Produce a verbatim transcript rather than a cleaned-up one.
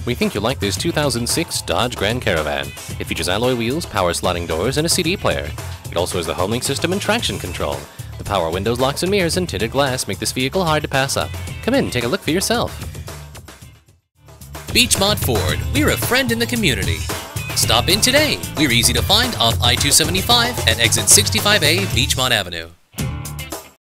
We think you'll like this two thousand six Dodge Grand Caravan. It features alloy wheels, power sliding doors, and a C D player. It also has the HomeLink system and traction control. The power windows, locks, and mirrors, and tinted glass make this vehicle hard to pass up. Come in and take a look for yourself. Beechmont Ford, we're a friend in the community. Stop in today. We're easy to find off I two seventy-five at exit sixty-five A Beechmont Avenue.